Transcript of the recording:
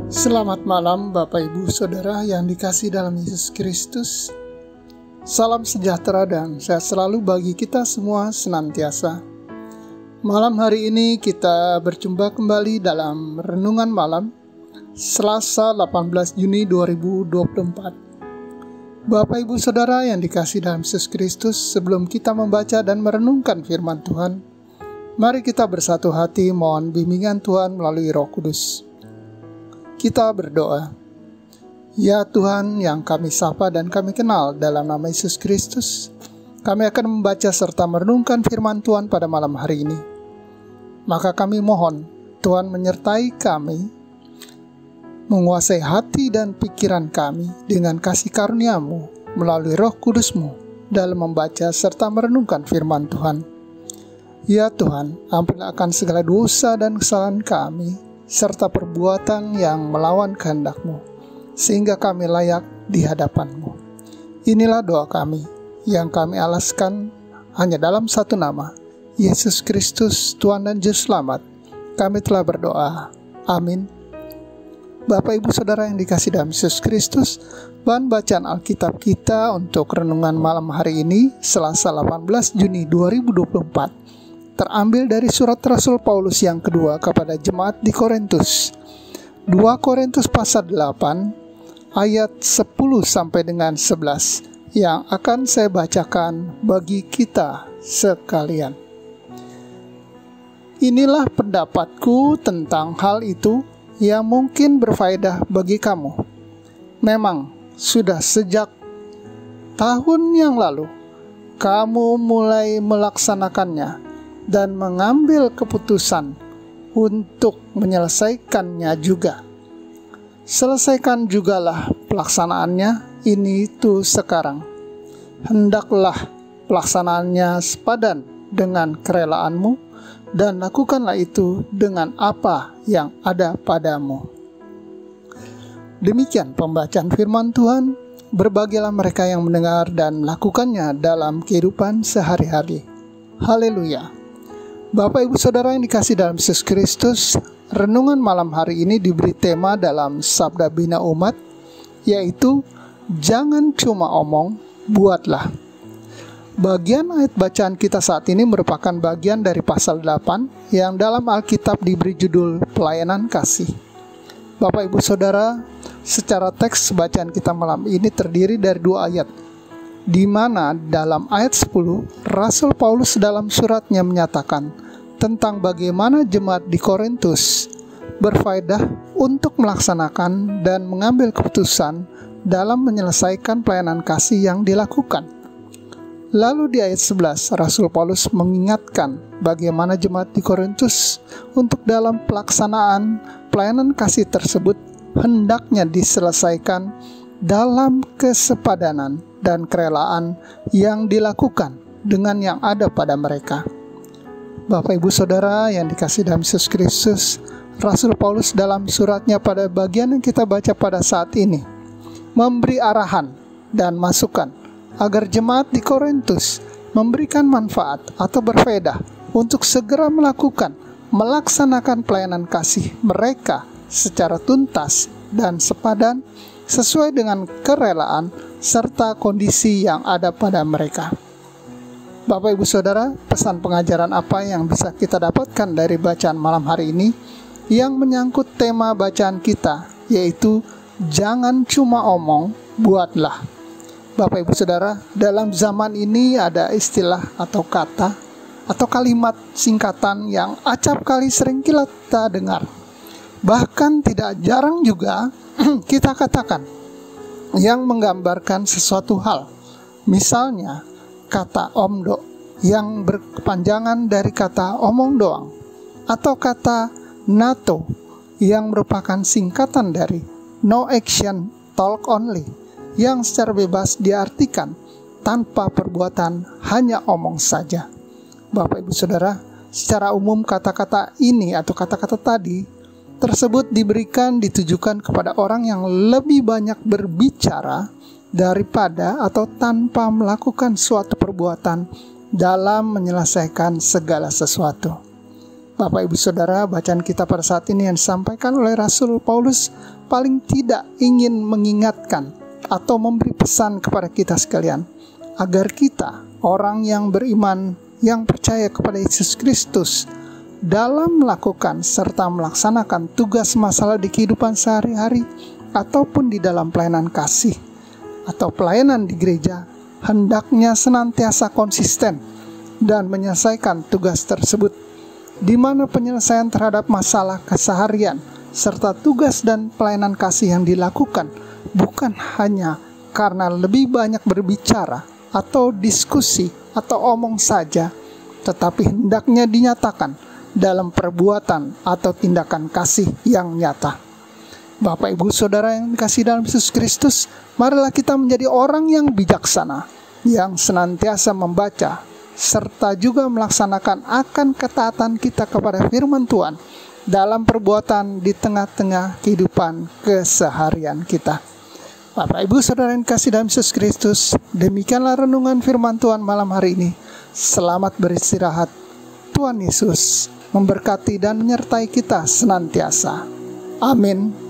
Selamat malam Bapak Ibu Saudara yang dikasihi dalam Yesus Kristus. Salam sejahtera dan sehat selalu bagi kita semua senantiasa. Malam hari ini kita berjumpa kembali dalam Renungan Malam Selasa 18 Juni 2024. Bapak Ibu Saudara yang dikasihi dalam Yesus Kristus, sebelum kita membaca dan merenungkan firman Tuhan, mari kita bersatu hati mohon bimbingan Tuhan melalui Roh Kudus. Kita berdoa. Ya Tuhan yang kami sapa dan kami kenal dalam nama Yesus Kristus, kami akan membaca serta merenungkan firman Tuhan pada malam hari ini. Maka kami mohon Tuhan menyertai kami, menguasai hati dan pikiran kami dengan kasih karunia-Mu melalui Roh Kudus-Mu dalam membaca serta merenungkan firman Tuhan. Ya Tuhan, ampunilah akan segala dosa dan kesalahan kami, serta perbuatan yang melawan kehendak-Mu, sehingga kami layak di hadapan-Mu. Inilah doa kami, yang kami alaskan hanya dalam satu nama, Yesus Kristus, Tuhan dan Juru Selamat. Kami telah berdoa. Amin. Bapak Ibu Saudara yang dikasihi dalam Yesus Kristus, bahan bacaan Alkitab kita untuk renungan malam hari ini, Selasa 18 Juni 2024, terambil dari surat Rasul Paulus yang kedua kepada jemaat di Korintus. 2 Korintus pasal 8 ayat 10 sampai dengan 11 yang akan saya bacakan bagi kita sekalian. Inilah pendapatku tentang hal itu yang mungkin berfaedah bagi kamu. Memang sudah sejak tahun yang lalu kamu mulai melaksanakannya dan mengambil keputusan untuk menyelesaikannya juga. Selesaikan jugalah pelaksanaannya ini tuh sekarang. Hendaklah pelaksanaannya sepadan dengan kerelaanmu, dan lakukanlah itu dengan apa yang ada padamu. Demikian pembacaan firman Tuhan. Berbahagialah mereka yang mendengar dan melakukannya dalam kehidupan sehari-hari. Haleluya. Bapak Ibu Saudara yang dikasihi dalam Yesus Kristus, renungan malam hari ini diberi tema dalam Sabda Bina Umat, yaitu jangan cuma omong, buatlah. Bagian ayat bacaan kita saat ini merupakan bagian dari pasal 8 yang dalam Alkitab diberi judul Pelayanan Kasih. Bapak Ibu Saudara, secara teks bacaan kita malam ini terdiri dari 2 ayat, di mana dalam ayat 10, Rasul Paulus dalam suratnya menyatakan tentang bagaimana jemaat di Korintus berfaedah untuk melaksanakan dan mengambil keputusan dalam menyelesaikan pelayanan kasih yang dilakukan. Lalu di ayat 11, Rasul Paulus mengingatkan bagaimana jemaat di Korintus untuk dalam pelaksanaan pelayanan kasih tersebut hendaknya diselesaikan dalam kesepadanan dan kerelaan yang dilakukan dengan yang ada pada mereka. Bapak Ibu Saudara yang dikasihi dalam Yesus Kristus, Rasul Paulus dalam suratnya pada bagian yang kita baca pada saat ini memberi arahan dan masukan agar jemaat di Korintus memberikan manfaat atau berfaedah untuk segera melaksanakan pelayanan kasih mereka secara tuntas dan sepadan sesuai dengan kerelaan serta kondisi yang ada pada mereka. Bapak Ibu Saudara, pesan pengajaran apa yang bisa kita dapatkan dari bacaan malam hari ini yang menyangkut tema bacaan kita, yaitu jangan cuma omong, buatlah. Bapak Ibu Saudara, dalam zaman ini ada istilah atau kata atau kalimat singkatan yang acap kali sering kita dengar. Bahkan tidak jarang juga kita katakan yang menggambarkan sesuatu hal. Misalnya kata omdo yang berkepanjangan dari kata omong doang, atau kata NATO yang merupakan singkatan dari no action talk only, yang secara bebas diartikan tanpa perbuatan, hanya omong saja. Bapak Ibu Saudara, secara umum kata-kata ini atau kata-kata tadi tersebut ditujukan kepada orang yang lebih banyak berbicara daripada atau tanpa melakukan suatu perbuatan dalam menyelesaikan segala sesuatu. Bapak Ibu Saudara, bacaan kita pada saat ini yang disampaikan oleh Rasul Paulus paling tidak ingin mengingatkan atau memberi pesan kepada kita sekalian, agar kita, orang yang beriman, yang percaya kepada Yesus Kristus, dalam melakukan serta melaksanakan tugas masalah di kehidupan sehari-hari ataupun di dalam pelayanan kasih atau pelayanan di gereja, hendaknya senantiasa konsisten dan menyelesaikan tugas tersebut, di mana penyelesaian terhadap masalah keseharian serta tugas dan pelayanan kasih yang dilakukan bukan hanya karena lebih banyak berbicara atau diskusi atau omong saja, tetapi hendaknya dinyatakan dalam perbuatan atau tindakan kasih yang nyata. Bapak Ibu Saudara yang dikasihi dalam Yesus Kristus, marilah kita menjadi orang yang bijaksana, yang senantiasa membaca serta juga melaksanakan akan ketaatan kita kepada firman Tuhan dalam perbuatan di tengah-tengah kehidupan keseharian kita. Bapak Ibu Saudara yang dikasihi dalam Yesus Kristus, demikianlah renungan firman Tuhan malam hari ini. Selamat beristirahat. Tuhan Yesus memberkati dan menyertai kita senantiasa. Amin.